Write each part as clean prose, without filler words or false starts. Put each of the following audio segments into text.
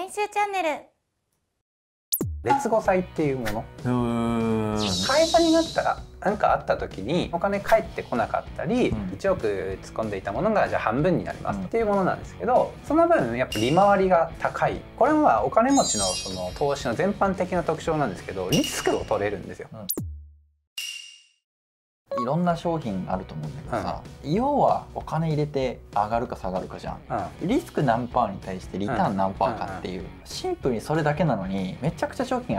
編集チャンネル。 劣後債っていうもの、会社になったら何かあった時にお金返ってこなかったり、1億突っ込んでいたものがじゃあ半分になりますっていうものなんですけど、その分やっぱ利回りが高い。これはお金持ちのその投資の全般的な特徴なんですけど、リスクを取れるんですよ。 いろんな商品あると思うんだけどさ、要はお金入れて上がるか下がるかじゃん、リスク何パーに対してリターン何パーかっていう、シンプルにそれだけなのにめちゃくちゃ商品あって、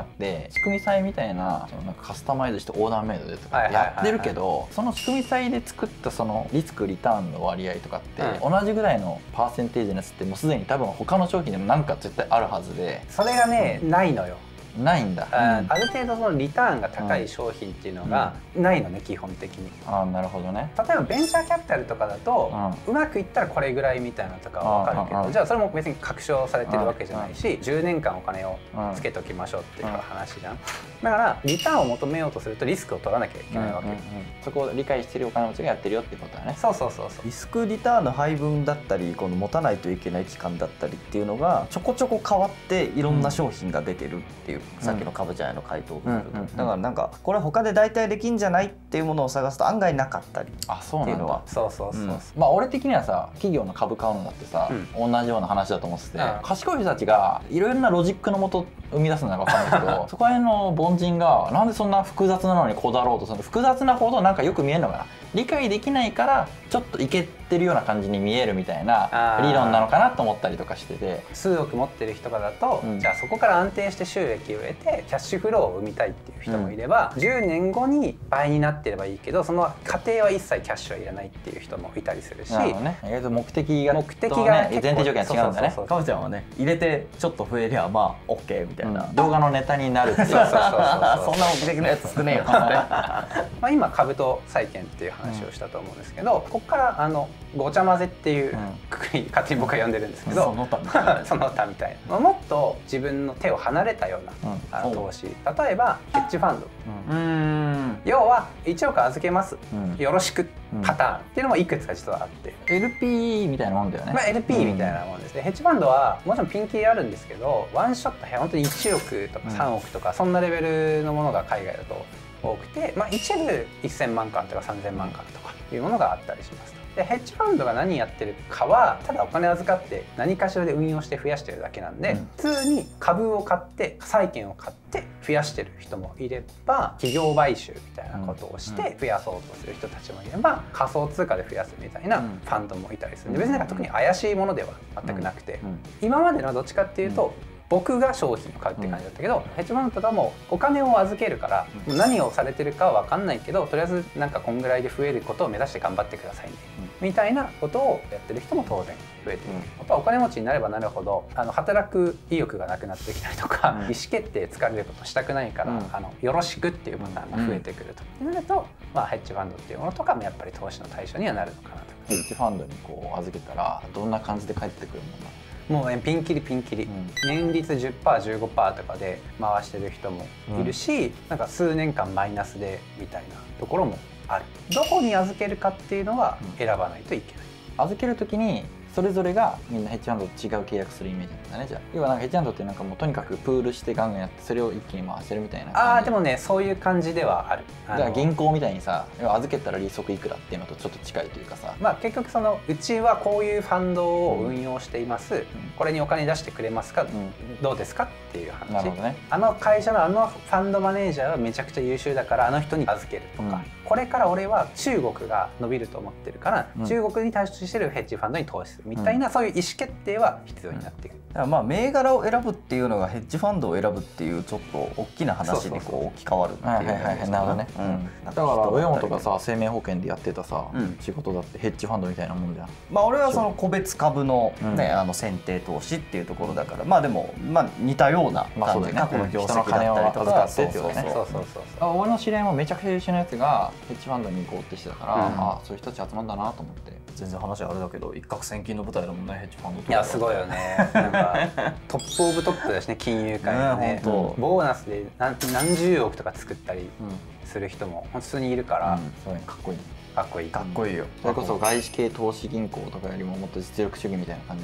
仕組み債みたいな、そのなんかカスタマイズしてオーダーメイドでとかやってるけど、その仕組み債で作ったそのリスクリターンの割合とかって同じぐらいのパーセンテージのやつってもうすでに多分他の商品でもなんか絶対あるはずで、 それがね、ないのよ。 ないんだ。 ある程度そのリターンが高い商品っていうのがないのね、基本的に。 ああ、なるほどね。 例えばベンチャーキャピタルとかだと、うまくいったらこれぐらいみたいなのとかは分かるけど、じゃあそれも別に確証されてるわけじゃないし、10年間お金をつけときましょうっていう話じゃん。だからリターンを求めようとするとリスクを取らなきゃいけないわけ。 そこを理解してるお金持ちがやってるよってことだね。 そうそうそうそう。 リスクリターンの配分だったり、この持たないといけない期間だったりっていうのがちょこちょこ変わっていろんな商品が出てるっていう、さっきのかぶちゃんへの回答とすると、だからなんかこれ他で代替できんじゃないっていうものを探すと案外なかったりっていうのは、 そうそうそう。 まあ俺的にはさ、企業の株買うのだってさ、同じような話だと思ってて、賢い人たちがいろいろなロジックのもと生み出すのか分かんないけどそこら辺の凡人がなんでそんな複雑なのにこだわろうとするの。複雑なほどなんかよく見えるのかな、理解できないからちょっといけてるような感じに見えるみたいな理論なのかなと思ったりとかしてて、 数億持ってる人がだと、じゃあそこから安定して収益を得てキャッシュフローを生みたいっていう人もいれば、10年後に倍になってればいいけどその過程は一切キャッシュはいらないっていう人もいたりするし、 なるほどね、意外と目的が前提条件が違うんだね。 かぶちゃんはね、入れてちょっと増えりゃまあ OK みたいな、 動画のネタになるっていう、 そうそうそうそう、 そんな目的のやつ少ねえよってまあ今株と債券っていう話をしたと思うんですけど、ここからごちゃ混ぜっていうくくり勝手に僕は呼んでるんですけど、 その他みたいなその他みたいな、もっと自分の手を離れたような投資、例えばヘッジファンド、要は1億預けます、よろしくパターンっていうのもいくつか実はあって、 LP みたいなもんだよね。 まあ LP みたいなもんですね。ヘッジファンドはもちろんピンキリあるんですけど、ワンショット本当に1億とか3億とかそんなレベルのものが海外だと多くて、まあ一部1000万株とか3000万株とかいうものがあったりしますと。でヘッジファンドが何やってるかはただお金預かって何かしらで運用して増やしてるだけなんで、普通に株を買って債券を買って増やしてる人もいれば、企業買収みたいなことをして増やそうとする人たちもいれば、仮想通貨で増やすみたいなファンドもいたりするんで、別になんか特に怪しいものでは全くなくて、今までのはどっちかっていうと僕が商品を買うって感じだったけど、ヘッジファンドとかもお金を預けるから何をされてるかは分かんないけど、とりあえずなんかこんぐらいで増えることを目指して頑張ってくださいね、みたいなことをやってる人も当然増えている。やっぱお金持ちになればなるほど働く意欲がなくなってきたりとか、意思決定疲れることしたくないから、よろしくっていうパターンが増えてくるとなると、まあヘッジファンドっていうものとかもやっぱり投資の対象にはなるのかなと。 ヘッジファンドにこう預けたらどんな感じで返ってくるものなの？ もうピンキリピンキリ、年率 10%、15% とかで回してる人もいるし、なんか数年間マイナスでみたいなところもある。どこに預けるかっていうのは選ばないといけない。 預ける時にそれぞれがみんなヘッジファンドと違う契約するイメージなんだね。じゃあ要はなんかヘッジファンドってなんかもうとにかくプールしてガンガンやってそれを一気に回せるみたいな感じ。 でもね、そういう感じではある。 だから銀行みたいにさ、預けたら利息いくらっていうのとちょっと近いというかさ、 まあ結局うちはこういうファンドを運用しています、これにお金出してくれますか、どうですかっていう話。 なるほどね。 会社のファンドマネージャーはめちゃくちゃ優秀だから人に預けるとか、これから俺は中国が伸びると思ってるから、中国に対してるヘッジファンドに投資するみたいな、そういう意思決定は必要になってくる。 だからまあ銘柄を選ぶっていうのがヘッジファンドを選ぶっていうちょっと大きな話にこう置き換わるっていう感じですなるほどかね。 ね。だから上本がさ、生命保険でやってたさ仕事だってヘッジファンドみたいなもんじゃん。 まあ俺はその個別株のね選定投資っていうところだから、まあでもまあ似たような感じで過去の業績だったりとか、 そうそうそう。俺の知り合いもめちゃくちゃ優秀なやつがヘッジファンドに行こうってしてたから、あそういう人たち集まるんだなと思って。 全然話あれだけど一攫千金の舞台だもんね、ヘッジファンドとか。 いやすごいよね。なんかトップオブトップだしね、金融界のね。ボーナスで何十億とか作ったりする人も普通にいるから、 すごいかっこいい。 かっこいい。 かっこいいよ。 それこそ外資系投資銀行とかよりももっと実力主義みたいな感じなの。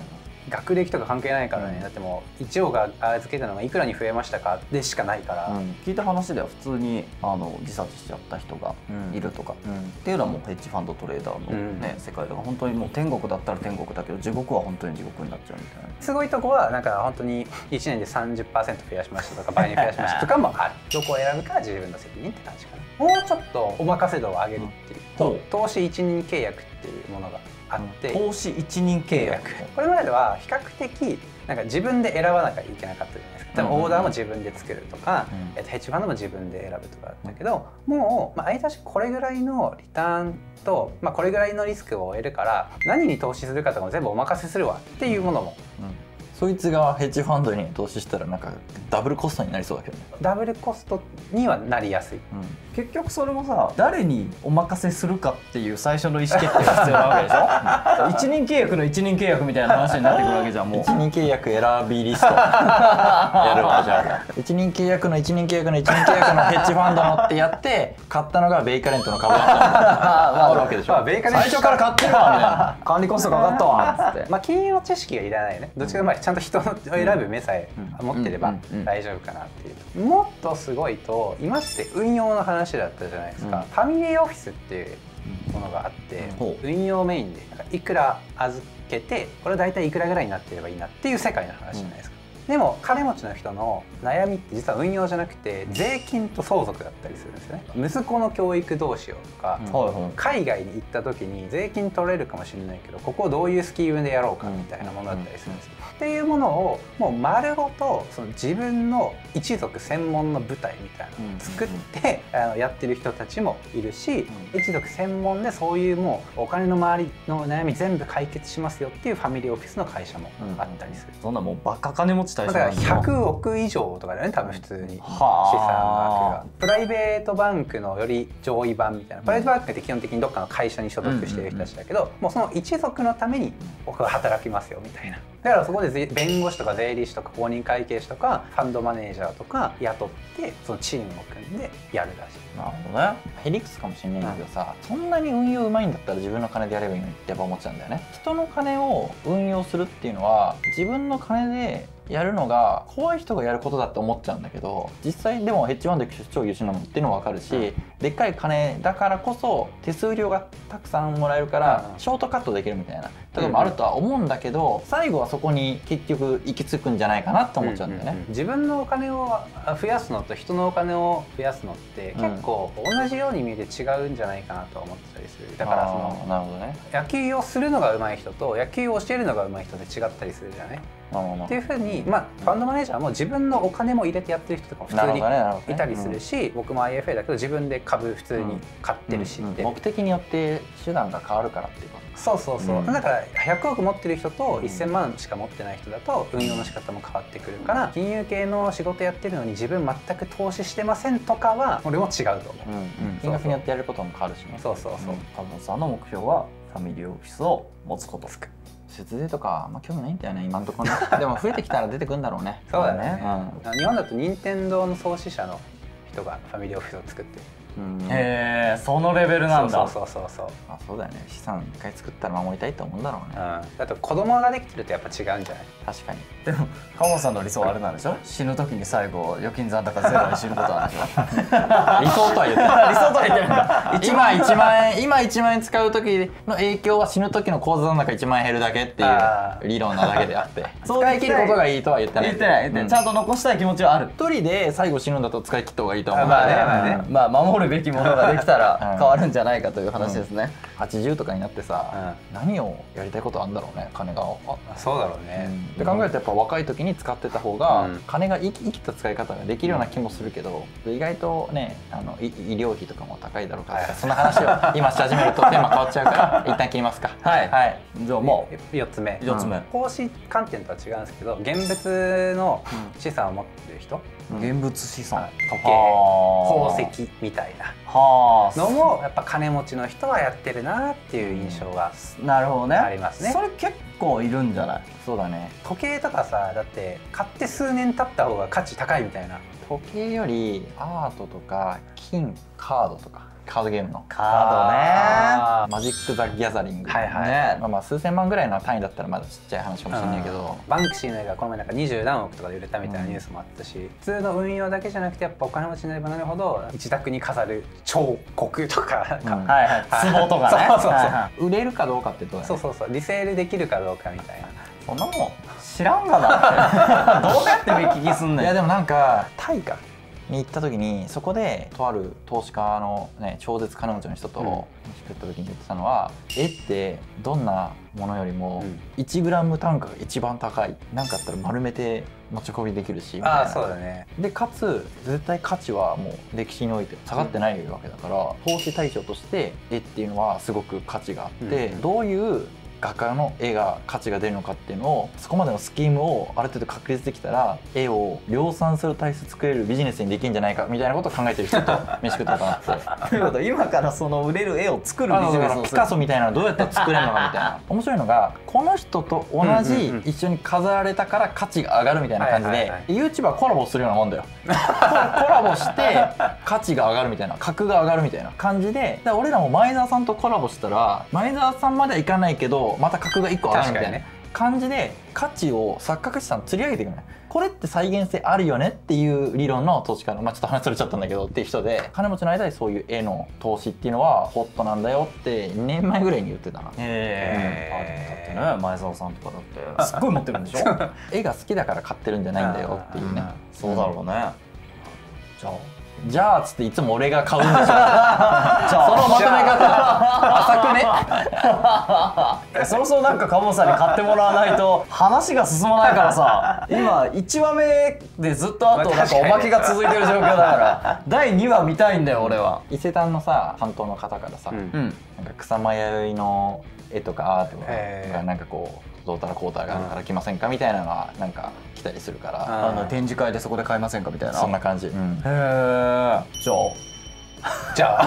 学歴とか関係ないからね、だってもう1億が預けたのがいくらに増えましたかでしかないから、 聞いた話では普通に自殺しちゃった人がいるとか、っていうのはもうヘッジファンドトレーダーの、ね世界では本当にもう天国だったら天国だけど地獄は本当に地獄になっちゃうみたいな。 すごいとこはなんか本当に1年で 30% 増やしましたとか倍に増やしましたとかもある。どこを選ぶかは自分の責任って感じかな。もうちょっとお任せ度を上げるっていうと、投資一人契約っていうものがあって、 投資一人契約、 これまでは比較的なんか自分で選ばなきゃいけなかったじゃないですか。多分オーダーも自分で作るとか、ヘッジファンドも自分で選ぶとかだったけど、もう相田しこれぐらいのリターンと、これぐらいのリスクを負えるから何に投資するかとかも全部お任せするわっていうものも、 そいつがヘッジファンドに投資したらなんかダブルコストになりそうだけどね。 ダブルコストにはなりやすい、 結局それもさ、誰にお任せするかっていう最初の意思決定が必要なわけでしょ一人契約の一人契約みたいな話になってくるわけじゃん。もう一人契約選びリストやるわ。じゃあ一人契約の一人契約の一人契約のヘッジファンドのってやって買ったのがベイカレントの株だったあるわけでしょ。 ベイカレント最初から買ってるわみたいな管理コストかかったわっつって。 金融の知識がいらないよね。どっちかというとちゃんと人を選ぶ目さえ持ってれば大丈夫かなっていう。もっとすごいと今って運用の話だったじゃないですか。ファミリーオフィスっていうものがあって、運用メインでなんかいくら預けてこれは大体いくらぐらいになってればいいなっていう世界の話じゃないですか。でも金持ちの人の悩みって実は運用じゃなくて税金と相続だったりするんですよね。息子の教育どうしようとか、海外に行った時に税金取れるかもしれないけどここをどういうスキームでやろうかみたいなものだったりするんですよ。っていうものをもう丸ごとその自分の一族専門の部隊みたいなのを作ってやってる人たちもいるし、一族専門でそういうもうお金の周りの悩み全部解決しますよっていうファミリーオフィスの会社もあったりする。 そんなもうバカ金持ち対象だから100億以上とかだよね、多分普通に資産額が。プライベートバンクのより上位版みたいな。プライベートバンクって基本的にどっかの会社に所属している人たちだけど、もうその一族のために僕は働きますよみたいな。だからそこで弁護士とか税理士とか公認会計士とかファンドマネージャーとか雇ってそのチームを組んでやるらしい。 なるほどね。へりくつかもしれないんだけどさ、そんなに運用うまいんだったら自分の金でやればいいのにってやっぱ思っちゃうんだよね。人の金を運用するっていうのは自分の金でやるのが怖い人がやることだって思っちゃうんだけど、実際でもヘッジファンド超優秀なのっていうのも分かるし、でっかい金だからこそ手数料がたくさんもらえるからショートカットできるみたいなところもあるとは思うんだけど、最後はそこに結局行き着くんじゃないかなって思っちゃうんだよね。 自分のお金を増やすのと人のお金を増やすのって結構同じように見えて違うんじゃないかなと思ってたりする。だからそのなるほどね、 野球をするのが上手い人と野球を教えるのが上手い人で違ったりするじゃない。っていうふうに、ファンドマネージャーも自分のお金も入れてやってる人とかも普通にいたりするし、僕も IFA だけど自分で株普通に買ってるしって、 目的によって手段が変わるからっていうか。 そうそうそう、だから100億持ってる人と1000万しか持ってない人だと運用の仕方も変わってくるから、金融系の仕事やってるのに自分全く投資してませんとかは俺も違うと思う。 金額によってやることも変わるしね。 そうそうそう。 加藤さんの目標はファミリーオフィスを持つこと。 節税とか興味ないんだよね今のところね。でも増えてきたら出てくるんだろうね。 そうだね。日本だと任天堂の創始者の人がファミリーオフィスを作ってる。 へえ、そのレベルなんだ。 そうそうそう。 あ、そうだよね。資産一回作ったら守りたいと思うんだろうね。 だと子供ができてるとやっぱ違うんじゃない？ 確かに。 でも川本さんの理想はあれなんでしょ？死ぬ時に最後預金残高ゼロに死ぬことなんでしょ？ 理想とは言ってない。 理想とは言ってないんだ。 今1万円使う時の影響は死ぬ時の口座残高1万円減るだけっていう理論なだけであって、使い切ることがいいとは言ってない。 言ってない。ちゃんと残したい気持ちはある。 一人で最後死ぬんだと使い切った方がいいと思う。 まあ守るべきものができたら変わるんじゃないかという話ですね。 80とかになってさ、何をやりたいことあるんだろうね、金が。 そうだろうね。 って考えるとやっぱ若い時に使ってた方が金が生きた使い方ができるような気もするけど、意外とね医療費とかも高いだろうから、そんな話を今し始めるとテーマ変わっちゃうから一旦切りますか。 はい。じゃあもう 4つ目。投資観点とは違うんですけど、現物の資産を持ってる人、 現物資産、 時計、宝石みたいなのもやっぱ金持ちの人はやってるなっていう印象がありますね。 それ結構いるんじゃない？ そうだね。 時計とかさ、だって買って数年経った方が価値高いみたいな。 時計よりアートとか金、カードとかカードゲームのカードね。 マジック・ザ・ギャザリング、 はいはい、 ね、 まあ数千万ぐらいの単位だったらまだちっちゃい話かもしれないけど、 バンクシーの絵がこの前なんか20何億とかで売れたみたいなニュースもあったし、普通の運用だけじゃなくてやっぱお金持ちになればなるほど自宅に飾る彫刻とか、 はいはい、壺とかね。 そうそうそう、 売れるかどうかってとこだね。 そうそうそう、リセールできるかどうかみたいな。 そんなもん知らんがなってどうやって目利きすんねん。 いやでもなんかタイかに行った時にそこでとある投資家のね超絶金持ちの人と飯食った時に言ってたのは、絵ってどんなものよりも1グラム単価が一番高い、なんかあったら丸めて持ち込みできるしみたいな。 ああそうだね。 でかつ絶対価値はもう歴史において下がってないわけだから、投資対象として絵っていうのはすごく価値があって、どういう画家の絵が価値が出るのかっていうのをそこまでのスキームをある程度確立できたら絵を量産する体質作れるビジネスにできるんじゃないかみたいなことを考えてる人と飯食ったかなって。 ということ今からその売れる絵を作るビジネスをする。 ピカソみたいなのどうやったら作れるのかみたいな。面白いのがこの人と同じ一緒に飾られたから価値が上がるみたいな感じで YouTuber コラボするようなもんだよ。コラボして価値が上がるみたいな、格が上がるみたいな感じで、俺らも前澤さんとコラボしたら前澤さんまではいかないけどまた格が1個上がるみたいな感じで価値を錯覚資産釣り上げていくね。これって再現性あるよねっていう理論の投資家の、まあちょっと話それちゃったんだけどっていう人で、金持ちの間でそういう絵の投資っていうのはホットなんだよって2年前ぐらいに言ってたな。 だってね前澤さんとかだってすっごい持ってるんでしょ絵が好きだから買ってるんじゃないんだよっていうね。 そうだろうね。 じゃあっつっていつも俺が買うんでしょ。そのまとめ方浅くね。 そろそろなんか鴨さんに買ってもらわないと話が進まないからさ。今1話目でずっとあとなんかおまけが続いてる状況だから第2話見たいんだよ俺は。 伊勢丹のさ担当の方からさ、なんか草間彌生の絵とかアートがなんかこうどうたらこうたらがあるから来ませんかみたいなのがなんか来たりするから、 展示会でそこで買いませんかみたいな。 そんな感じ。へえ。 じゃ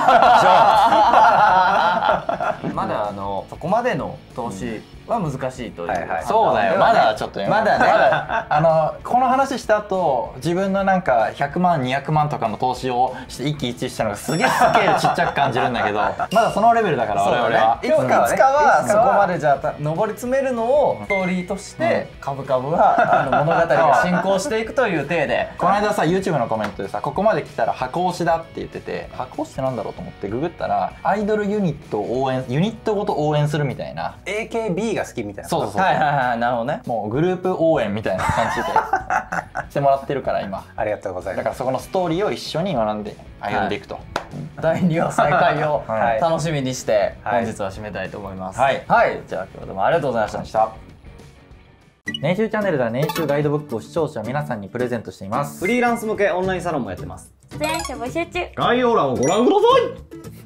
あまだそこまでの投資は難しいという。 そうだよ、まだちょっとまだね。 この話した後自分のなんか100万200万とかの投資をして一喜一憂したのがすげえスケールちっちゃく感じるんだけどまだそのレベルだから我々は。 いつかはそこまでじゃあ上り詰めるのをストーリーとして株は物語が進行していくという体で。 この間さ YouTube のコメントでさここまで来たら箱推しだって言ってて、箱推しってなんだろうと思ってググったらアイドルユニットを応援、ユニットごと応援するみたいな。 AKB が好きみたいな。 そうそうそう、 はいはいはい、なるほどね。 もうグループ応援みたいな感じでしてもらってるから今。 ありがとうございます。 だからそこのストーリーを一緒に学んで歩んでいくと、 第2話再開をはい楽しみにして本日は締めたいと思います。 はいじゃあ今日はどうもありがとうございました。 年収チャンネルでは年収ガイドブックを視聴者皆さんにプレゼントしています。 フリーランス向けオンラインサロンもやってます。 出演者募集中。 概要欄をご覧ください。